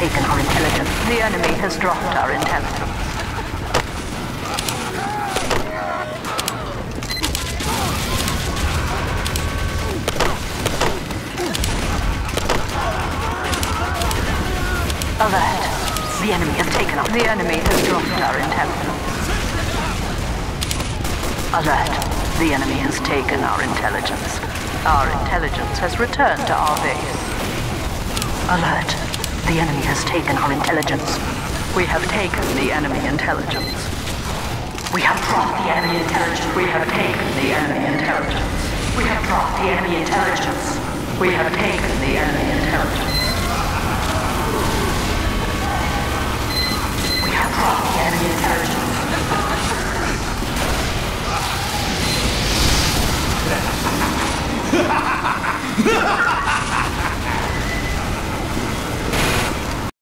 taken our intelligence. The enemy has dropped our intelligence. Alert. The enemy has taken our... The enemy has dropped our intelligence. Alert. The enemy has taken our intelligence. Our intelligence has returned to our base. Alert. The enemy has taken our intelligence. We have taken the enemy intelligence. We have dropped the enemy intelligence. We have taken the enemy intelligence. We have dropped the enemy intelligence. We have taken the enemy intelligence. We have dropped the enemy intelligence.